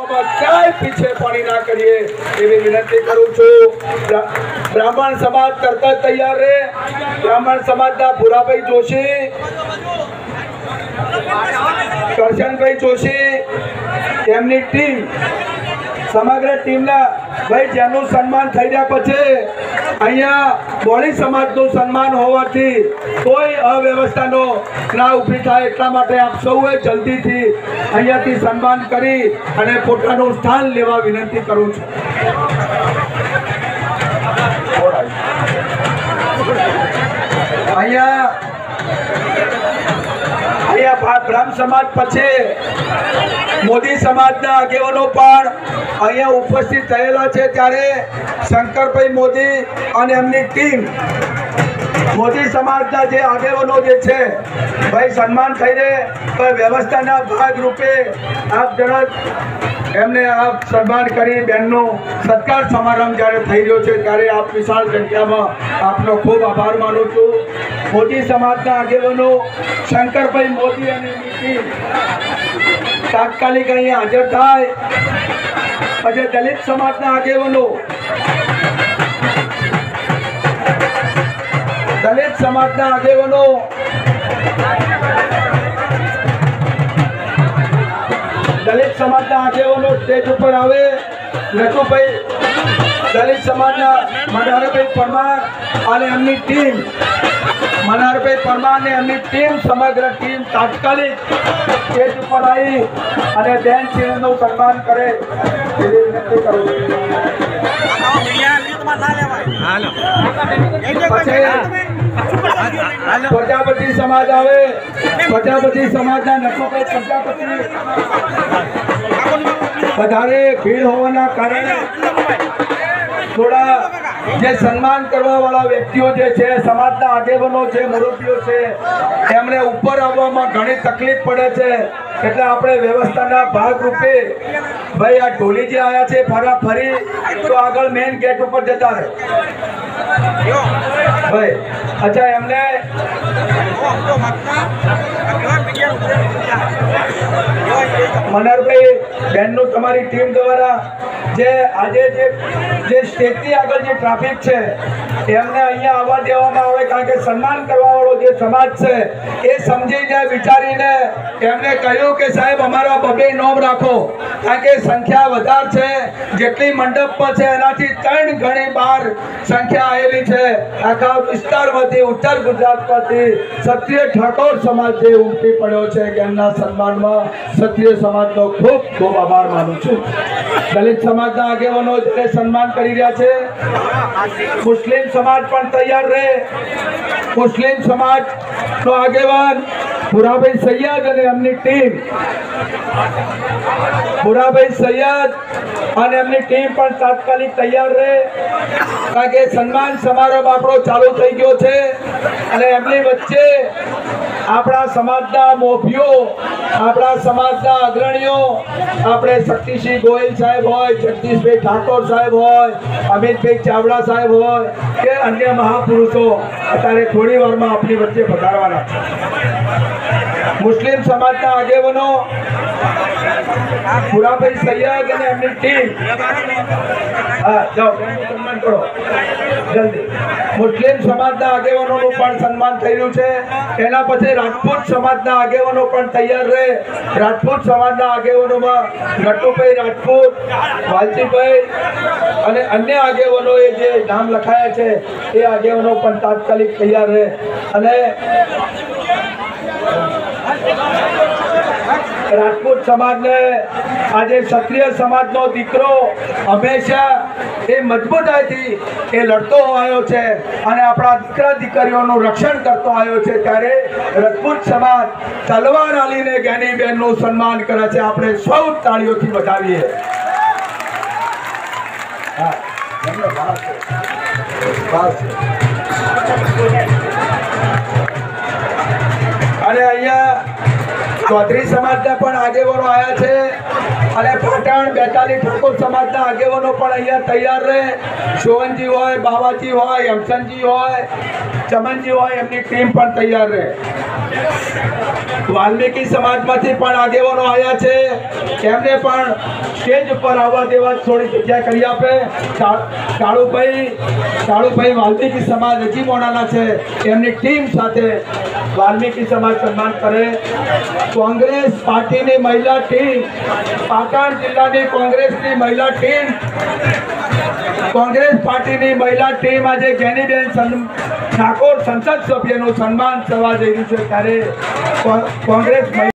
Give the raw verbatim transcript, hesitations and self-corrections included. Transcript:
કરવામાં ક્યાંય પીછે પડી ના કરીએ એવી વિનંતી કરું છું। બ્રાહ્મણ સમાજ કરતા તૈયાર રહે। બ્રાહ્મણ સમાજના ભુરાભાઈ જોશી, કરશનભાઈ જોશી, તેમની ટીમ, સમગ્ર ટીમના ભાઈ જેનું સન્માન થઈ રહ્યા પછી અહીંયા બોડી સમાજનું સન્માન હોવાથી કોઈ અવ્યવસ્થાનો ના ઊભી થાય એટલા માટે આપ સૌએ જલ્દીથી અહીંયાથી સન્માન કરી અને પોતાનું સ્થાન લેવા વિનંતી કરું છું। અહીંયા અહીંયા બ્રાહ્મ સમાજ પછી મોદી સમાજના આગેવાનો પણ અહીંયા ઉપસ્થિત થયેલા છે। ત્યારે શંકરભાઈ મોદી અને એમની ટીમ, મોદી સમાજના જે આગેવાનો જે છે ભાઈ સન્માન થઈ રહે વ્યવસ્થાના ભાગરૂપે આપ જણા એમને આપ સન્માન કરી બહેનનો સત્કાર સમારંભ જ્યારે થઈ રહ્યો છે ત્યારે આપ વિશાળ સંખ્યામાં આપનો ખૂબ આભાર માનું છું। મોદી સમાજના આગેવાનો શંકરભાઈ મોદી અને એમની ટીમ તાત્કાલિક અહીંયા હાજર થાય। પછી દલિત સમાજના આગેવાનો, દલિત સમાજના આગેવાનો દલિત સમાજના આગેવાનો સ્ટેજ ઉપર આવે। નટુભાઈ દલિત સમાજના મનહરભાઈ પરમાર અને એમની ટીમ, મનહરભાઈ પરમાર ને એમની ટીમ, સમગ્ર ટીમ તાત્કાલિક સ્ટેજ ઉપર આવી અને બેન શ્રીનું સન્માન કરે એવી વિનંતી કરું છું। પ્રજાપતિ સમાજ આવે। પ્રજાપતિ સમાજના નટુભાઈ પ્રજાપતિ વધારે ભીડ હોવાના કારણે થોડા જે સન્માન કરવા વાળા વ્યક્તિઓ જે છે, સમાજના આગેવાનો છે, મુરબ્બીઓ છે, એમને ઉપર આવવામાં ઘણી તકલીફ પડે છે। એટલે આપણે વ્યવસ્થાના ભાગરૂપે ભાઈ આ ઢોલી જે આવ્યા છે ફરા ફરી તો આગળ મેઇન ગેટ ઉપર જતા રહે ભાઈ। અચ્છા, એમને મનહરભાઈ બહેનનું તમારી ટીમ દ્વારા જે આજે જે જે સ્ટેજની આગળ જે ટ્રાફિક છે એમને અહીંયા આવવા દેવામાં આવે, કારણ કે સન્માન કરવા વાળો જે સમાજ છે એ સમજીને વિચારીને એમને કહ્યું કે સાહેબ અમારા બબે નોમ રાખો, કારણ કે સંખ્યા વધારે છે, જેટલી મંડપમાં છે એનાથી ત્રણ ગણી બહાર સંખ્યા આવેલી છે। આખા વિસ્તારમાંથી, ઉત્તર ગુજરાતમાંથી ક્ષત્રિય ઠાકોર સમાજ જે ઉમટી પડ્યો છે એમના સન્માનમાં ક્ષત્રિય સમાજનો ખૂબ ખૂબ આભાર માનું છું। દલિત સમાજના આગેવાનો જે સન્માન કરી રહ્યા છે, મુસ્લિમ સમાજ પણ તૈયાર રહે। મુસ્લિમ સમાજનો આગેવાન ભુરાભાઈ સૈયદ અને એમની ટીમ, ભુરાભાઈ સૈયદ અને એમની ટીમ પણ તાત્કાલિક તૈયાર રહે, કારણ કે સન્માન સમારંભ આપણો ચાલુ થઈ ગયો છે અને એમની વચ્ચે આપણા સમાજના મોભીઓ, આપણા સમાજના અગ્રણીઓ, આપણે શક્તિસિંહ ગોયલ સાહેબ હોય, જગદીશભાઈ ઠાકોર સાહેબ હોય, અમિતભાઈ ચાવડા સાહેબ હોય કે અન્ય મહાપુરુષો અત્યારે થોડી વારમાં આપણી વચ્ચે પધારવાના છે। મુસ્લિમ સમાજના આગેવાનો ભુરાભાઈ સૈયદ અને એમની ટીમ, હા જાઓ સન્માન કરો જલ્દી। મુસ્લિમ સમાજના આગેવાનોનું પણ સન્માન થઈ રહ્યું છે। એના પછી રાજપૂત સમાજના આગેવાનો પણ તૈયાર રહે। રાજપૂત સમાજના આગેવાનોમાં નટુભાઈ રાજપૂત, વાલજીભાઈ અને અન્ય આગેવાનોએ જે નામ લખાયા છે એ આગેવાનો પણ તાત્કાલિક તૈયાર રહે। અને રાજપૂત સમાજને આજે ક્ષત્રિય સમાજનો દીકરો હંમેશા એ મજબૂતાઈથી એ લડતો આવ્યો છે અને આપણા દીકરા દીકરીઓનું રક્ષણ કરતો આવ્યો છે, ત્યારે રાજપૂત સમાજ તલવાર આલીને જ્ઞાનીબેનનું સન્માન કરે છે। આપણે સૌ તાળીઓથી વધાવીએ। હા, અને અહીંયા ચૌધરી સમાજના પણ આગેવાનો આવ્યા છે અને પાટણ બેતાલી ઠાકોર સમાજના આગેવાનો પણ અહીંયા તૈયાર રહે। સોવનજી હોય, બાવાજી હોય, હેમચંદજી હોય, ચમનજી હોય, એમની ટીમ પણ તૈયાર રહે। વાલ્મીકી સમાજમાંથી પણ આગેવાનો આવ્યા છે, એમને પણ સ્ટેજ ઉપર આવવા દેવા થોડી જગ્યા કરી આપે. કાળુભાઈ કાળુભાઈ વાલ્મીકી સમાજ હજી મોડાના છે, એમની ટીમ સાથે વાલ્મીકી સમાજ સન્માન કરે. કોંગ્રેસ પાર્ટીની મહિલા ટીમ, પાટણ જિલ્લાની કોંગ્રેસની મહિલા ટીમ, કોંગ્રેસ પાર્ટીની મહિલા ટીમ આજે જ્ઞાનીબેન ઠાકોર સંસદ સભ્યનું સન્માન કરવા જઈ રહ્યું છે. ત્યારે કોંગ્રેસ